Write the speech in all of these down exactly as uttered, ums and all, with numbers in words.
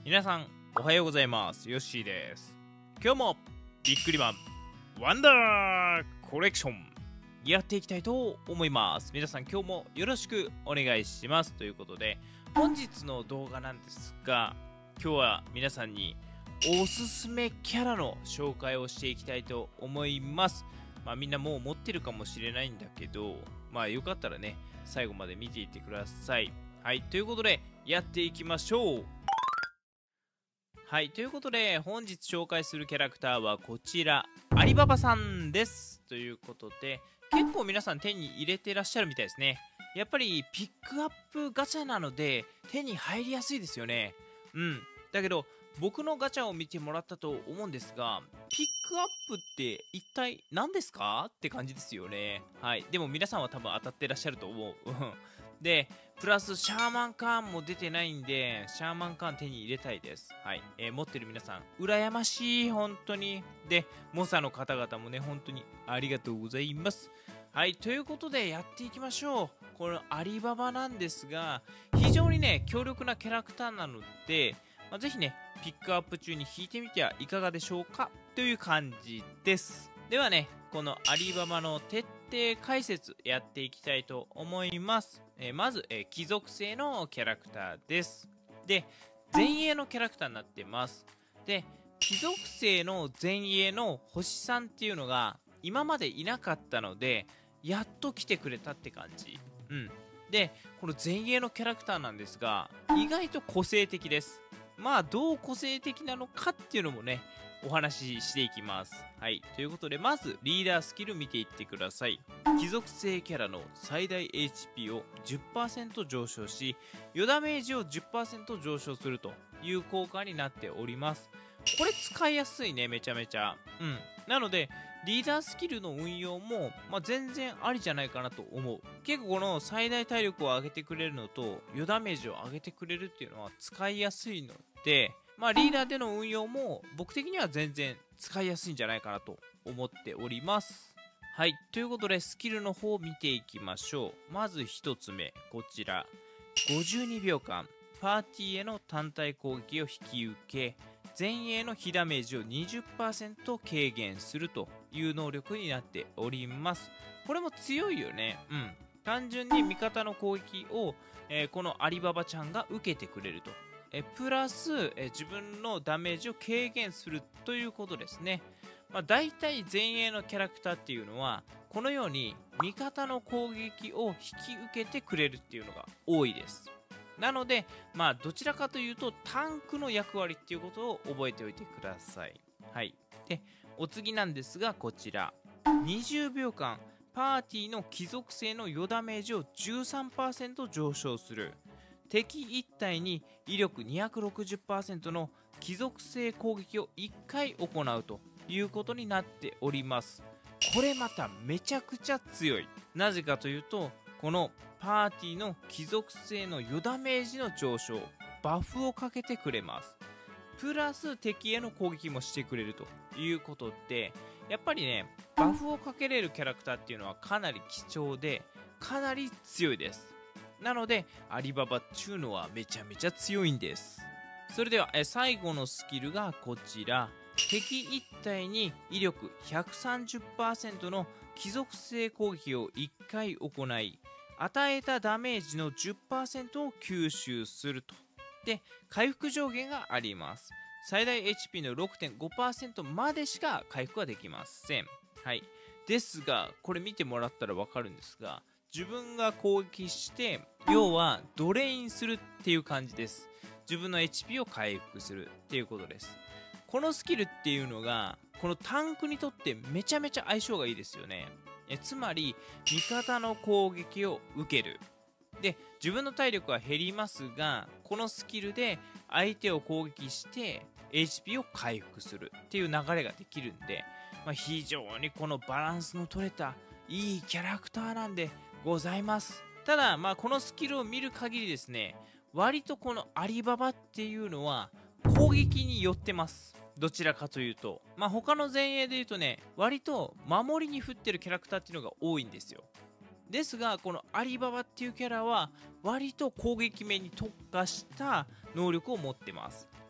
皆さんおはようございます。ヨッシーです。今日もビックリマンワンダーコレクションやっていきたいと思います。皆さん今日もよろしくお願いします。ということで本日の動画なんですが、今日は皆さんにおすすめキャラの紹介をしていきたいと思います。まあみんなもう持ってるかもしれないんだけど、まあよかったらね最後まで見ていってください。はい、ということでやっていきましょう。はい、ということで本日紹介するキャラクターはこちら、アリババさんです。ということで結構皆さん手に入れてらっしゃるみたいですね。やっぱりピックアップガチャなので手に入りやすいですよね。うんだけど僕のガチャを見てもらったと思うんですが、ピックアップって一体何ですかって感じですよね。はい、でも皆さんは多分当たってらっしゃると思う。でプラスシャーマンカーンも出てないんで、シャーマンカーン手に入れたいです。はい、えー、持ってる皆さん羨ましい、本当に。で猛者の方々もね本当にありがとうございます。はい、ということでやっていきましょう。このアリババなんですが、非常にね強力なキャラクターなので、まあ、ぜひねピックアップ中に引いてみてはいかがでしょうかという感じです。ではねこのアリババの徹底解説やっていきたいと思います。えー、まず、えー、貴族性のキャラクターです。で前衛のキャラクターになってます。で貴族性の前衛の星さんっていうのが今までいなかったので、やっと来てくれたって感じ。うんでこの前衛のキャラクターなんですが、意外と個性的です。まあどう個性的なのかっていうのもねお話ししていきます。はい、ということでまずリーダースキル見ていってください。貴族性キャラの最大 エイチピー を じゅっパーセント 上昇し、余ダメージを じゅっパーセント 上昇するという効果になっております。これ使いやすいね、めちゃめちゃ。うんなのでリーダースキルの運用も、まあ、全然ありじゃないかなと思う。結構この最大体力を上げてくれるのと余ダメージを上げてくれるっていうのは使いやすいので、まあリーダーでの運用も僕的には全然使いやすいんじゃないかなと思っております。はい、ということでスキルの方を見ていきましょう。まずひとつめ、こちらごじゅうにびょうかんパーティーへの単体攻撃を引き受け、前衛の被ダメージを にじゅっパーセント 軽減するという能力になっております。これも強いよね。うん単純に味方の攻撃を、えー、このアリババちゃんが受けてくれると、えプラスえ自分のダメージを軽減するということですね。まあ、大体前衛のキャラクターっていうのはこのように味方の攻撃を引き受けてくれるっていうのが多いです。なのでまあどちらかというとタンクの役割っていうことを覚えておいてください。はい、でお次なんですが、こちらにじゅうびょうかんパーティーの貴族性の余ダメージを じゅうさんパーセント 上昇する。敵いち体に威力 にひゃくろくじゅっパーセント の貴族性攻撃をいっかい行うということになっております。これまためちゃくちゃ強い。なぜかというとこのパーティーの貴族性の余ダメージの上昇、バフをかけてくれます。プラス敵への攻撃もしてくれるということで、やっぱりねバフをかけれるキャラクターっていうのはかなり貴重でかなり強いです。なのでアリババっちゅうのはめちゃめちゃ強いんです。それではえ最後のスキルがこちら、敵いち体に威力 ひゃくさんじゅっパーセント の貴族性攻撃をいっかい行い、与えたダメージの じゅっパーセント を吸収すると。で回復上限があります。最大 エイチピー の ろくてんごパーセント までしか回復はできません。はいですがこれ見てもらったら分かるんですが、自分が攻撃して要はドレインするっていう感じです。自分の エイチピー を回復するっていうことです。このスキルっていうのがこのタンクにとってめちゃめちゃ相性がいいですよね。えつまり味方の攻撃を受ける。で自分の体力は減りますが、このスキルで相手を攻撃して エイチピー を回復するっていう流れができるんで、まあ、非常にこのバランスの取れたいいキャラクターなんでございます。ただまあこのスキルを見る限りですね、割とこのアリババっていうのは攻撃に寄ってます。どちらかというとまあ他の前衛で言うとね、割と守りに振ってるキャラクターっていうのが多いんですよ。ですがこのアリババっていうキャラは割と攻撃面に特化した能力を持ってます。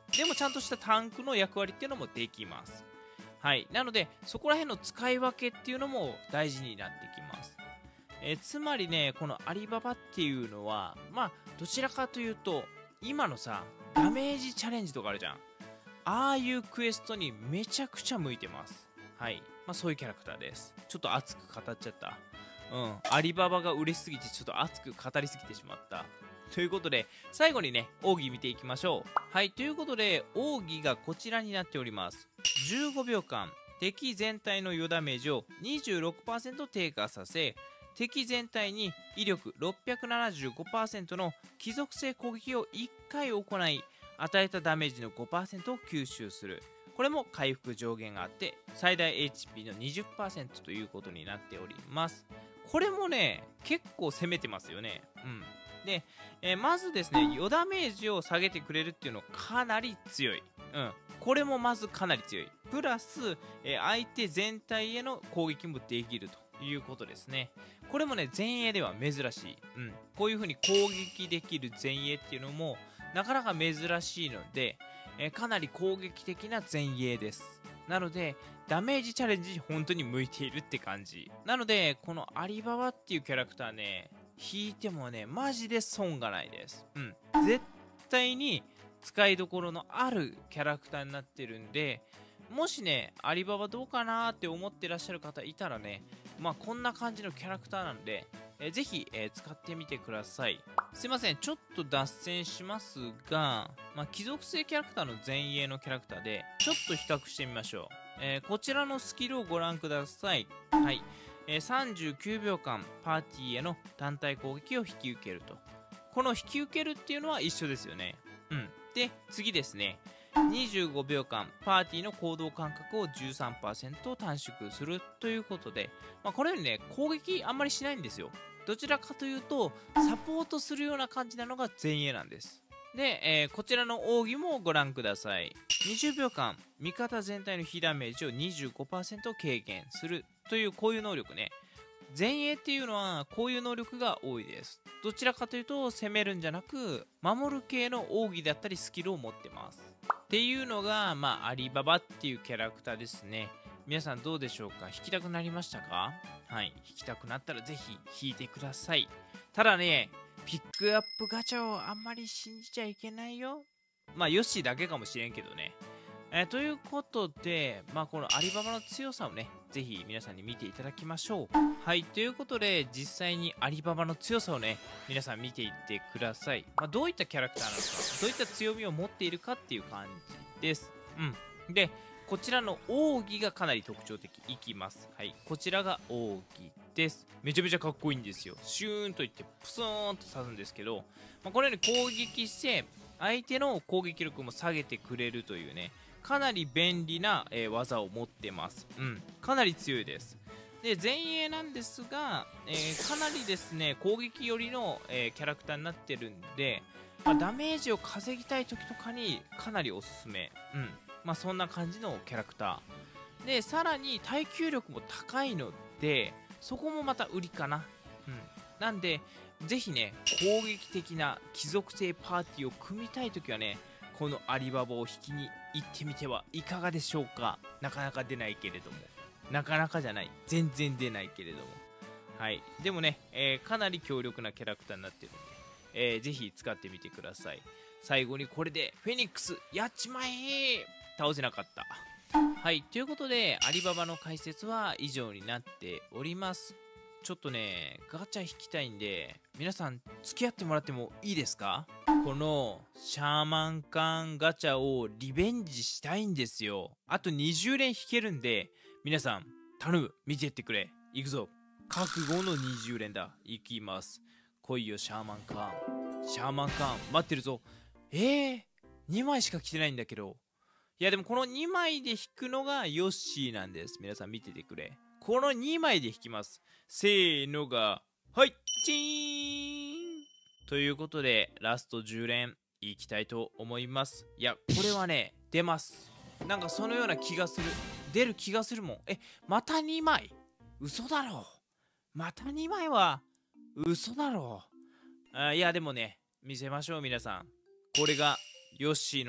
でもちゃんとしたタンクの役割っていうのもできます。はい。なので、そこら辺の使い分けっていうのも大事になってきます。えーつまりね、このアリババっていうのは、まあ、どちらかというと、今のさ、ダメージチャレンジとかあるじゃん。ああいうクエストにめちゃくちゃ向いてます。はい。まあ、そういうキャラクターです。ちょっと熱く語っちゃった。うん。アリババが嬉しすぎて、ちょっと熱く語りすぎてしまった。ということで、最後にね、奥義見ていきましょう。はい。ということで、奥義がこちらになっております。じゅうごびょうかん、敵全体の余ダメージを にじゅうろくパーセント 低下させ、敵全体に威力 ろっぴゃくななじゅうごパーセント の貴族性攻撃をいっかい行い、与えたダメージの ごパーセント を吸収する。これも回復上限があって、最大 エイチピー の にじゅっパーセント ということになっております。これもね、結構攻めてますよね。うん。で、えーまずですね、余ダメージを下げてくれるっていうのはかなり強い。うん。これもまずかなり強い。プラス、えー相手全体への攻撃もできるということですね。これもね、前衛では珍しい。うん。こういう風に攻撃できる前衛っていうのもなかなか珍しいので、えーかなり攻撃的な前衛です。なので、ダメージチャレンジ本当に向いているって感じ。なので、このアリババっていうキャラクターね、引いてもね、マジで損がないです。うん。絶対に使いどころのあるキャラクターになってるんで、もしね、アリババどうかなーって思ってらっしゃる方いたらね、まあこんな感じのキャラクターなんで、えーぜひ、えー使ってみてください。すいません、ちょっと脱線しますが、まあ、貴族性キャラクターの前衛のキャラクターで、ちょっと比較してみましょう。えーこちらのスキルをご覧ください。はい。えーさんじゅうきゅうびょうかん、パーティーへの単体攻撃を引き受けると。この引き受けるっていうのは一緒ですよね。うん。で、次ですね。にじゅうごびょうかん、パーティーの行動間隔を じゅうさんパーセント 短縮するということで、まあ、これよりね、攻撃あんまりしないんですよ。どちらかというと、サポートするような感じなのが前衛なんです。で、えーこちらの奥義もご覧ください。にじゅうびょうかん、味方全体の被ダメージを にじゅうごパーセント 軽減するというこういう能力ね。前衛っていうのはこういう能力が多いです。どちらかというと攻めるんじゃなく守る系の奥義だったりスキルを持ってます。っていうのが、まあ、アリババっていうキャラクターですね。皆さんどうでしょうか？引きたくなりましたか？はい。引きたくなったらぜひ引いてください。ただね、ピックアップガチャをあんまり信じちゃいけないよ。まあ、ヨッシーだけかもしれんけどね。えーということで、まあ、このアリババの強さをね、ぜひ皆さんに見ていただきましょう。はい。ということで、実際にアリババの強さをね、皆さん見ていってください。まあ、どういったキャラクターなのか、どういった強みを持っているかっていう感じです。うん。で、こちらの奥義がかなり特徴的。いきます。はい。こちらが奥義です。めちゃめちゃかっこいいんですよ。シューンといって、プスーンと刺すんですけど、まあ、このように攻撃して、相手の攻撃力も下げてくれるというね、かなり便利な、えー技を持ってます。うん。かなり強いです。で、前衛なんですが、えーかなりですね、攻撃寄りの、えーキャラクターになってるんで、まあ、ダメージを稼ぎたい時とかにかなりおすすめ。うん。まあそんな感じのキャラクター。で、さらに耐久力も高いので、そこもまた売りかな。うん。なんで、ぜひね、攻撃的な貴族性パーティーを組みたい時はね、このアリババを引きに行ってみてはいかがでしょうか。なかなか出ないけれども。なかなかじゃない。全然出ないけれども。はい。でもね、えーかなり強力なキャラクターになってるんで、えーぜひ使ってみてください。最後にこれでフェニックスやっちまえ！倒せなかった。はい。ということで、アリババの解説は以上になっております。ちょっとね、ガチャ引きたいんで、皆さん付き合ってもらってもいいですか？このシャーマンカンガチャをリベンジしたいんですよ。あとにじゅうれん引けるんで、皆さん頼む、見てってくれ。行くぞ。覚悟のにじゅうれんだ。行きます。来いよシャーマンカン。シャーマンカン待ってるぞ。えー、にまいしか来てないんだけど。いやでもこのにまいで引くのがヨッシーなんです。皆さん見ててくれ。このにまいで引きます。せーのが、はい、チーンということで、ラストじゅうれんいきたいと思います。いや、これはね、出ます。なんかそのような気がする。出る気がするもん。え、またにまい？嘘だろ。またにまいは、嘘だろ。あ、いや、でもね、見せましょう、皆さん。これが、ヨッシーの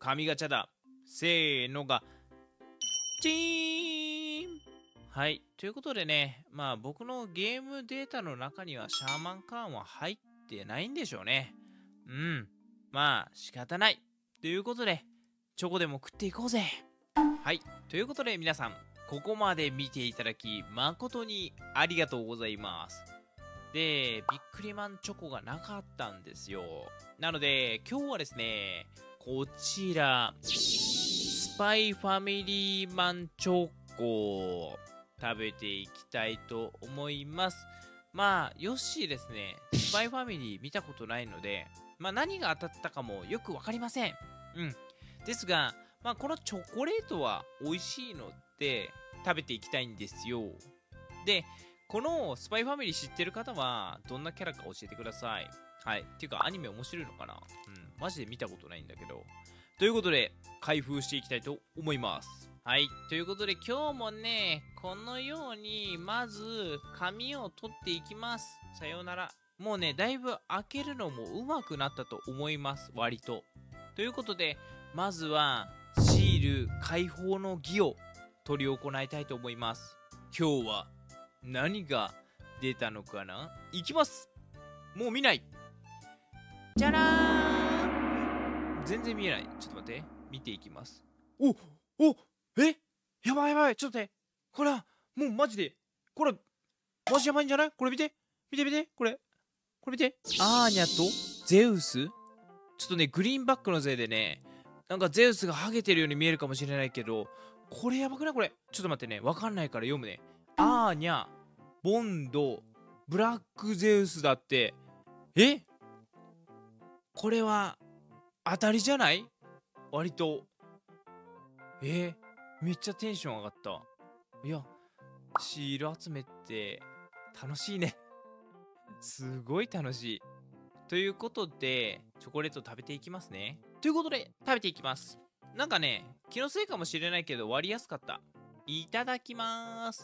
神ガチャだ。せーのが、チーン。はい。ということでね、まあ僕のゲームデータの中にはシャーマンカーンは入ってないんでしょうね。うん。まあ仕方ない。ということで、チョコでも食っていこうぜ。はい。ということで皆さん、ここまで見ていただき誠にありがとうございます。で、ビックリマンチョコがなかったんですよ。なので、今日はですね、こちら、スパイファミリーマンチョコ、食べていきたいと思います。まあ、ヨッシーですね、スパイファミリー見たことないので、まあ何が当たったかもよくわかりません。うん。ですが、まあこのチョコレートは美味しいので、食べていきたいんですよ。で、このスパイファミリー知ってる方は、どんなキャラか教えてください。はい。っていうか、アニメ面白いのかな？うん。マジで見たことないんだけど。ということで、開封していきたいと思います。はい。ということで、今日もね、このように、まず、紙を取っていきます。さようなら。もうね、だいぶ開けるのも上手くなったと思います。割と。ということで、まずは、シール開放の儀を執り行いたいと思います。今日は、何が出たのかな？いきます。もう見ない。じゃらーん。全然見えない。ちょっと待って。見ていきます。おおえやばいやばい。ちょっと待って。これは、もうマジで。これ、マジやばいんじゃない？これ見て。見て見て。これ。これ見て。アーニャとゼウス？ちょっとね、グリーンバックのせいでね、なんかゼウスがハゲてるように見えるかもしれないけど、これやばくないこれ。ちょっと待ってね。わかんないから読むね。アーニャ、ボンド、ブラックゼウスだって。え？これは当たりじゃない？割と。えー、めっちゃテンション上がった。いや、シール集めって楽しいね。すごい楽しい。ということで、チョコレート食べていきますね。ということで、食べていきます。なんかね、気のせいかもしれないけど割りやすかった。いただきまーす。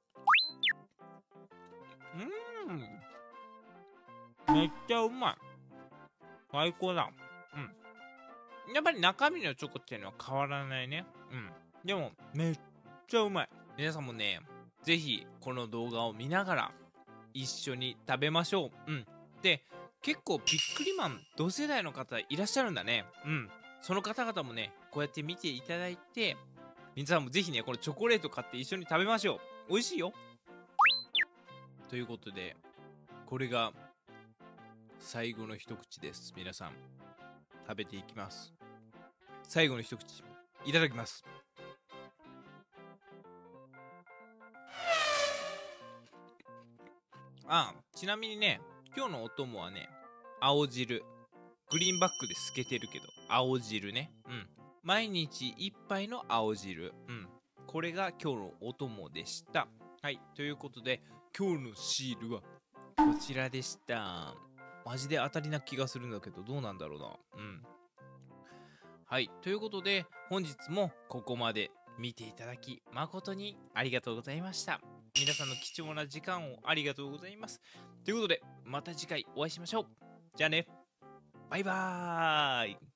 うーん。めっちゃうまい。最高だ。うん。やっぱり中身のチョコっていうのは変わらないね。うん。でも、めっちゃうまい。皆さんもね、ぜひこの動画を見ながら一緒に食べましょう。うん。で、結構ビックリマン同世代の方いらっしゃるんだね。うん。その方々もね、こうやって見ていただいて、皆さんもぜひね、このチョコレート買って一緒に食べましょう。美味しいよ。ということで、これが最後の一口です。皆さん、食べていきます。最後の一口、いただきます。あ、ちなみにね、今日のお供はね、青汁。グリーンバックで透けてるけど、青汁ね。うん。毎日一杯の青汁。うん。これが今日のお供でした。はい。ということで、今日のシールはこちらでした。マジで当たりな気がするんだけど、どうなんだろうな。うん。はい。ということで、本日もここまで見ていただき、誠にありがとうございました。皆さんの貴重な時間をありがとうございます。ということで、また次回お会いしましょう。じゃあね。バイバーイ。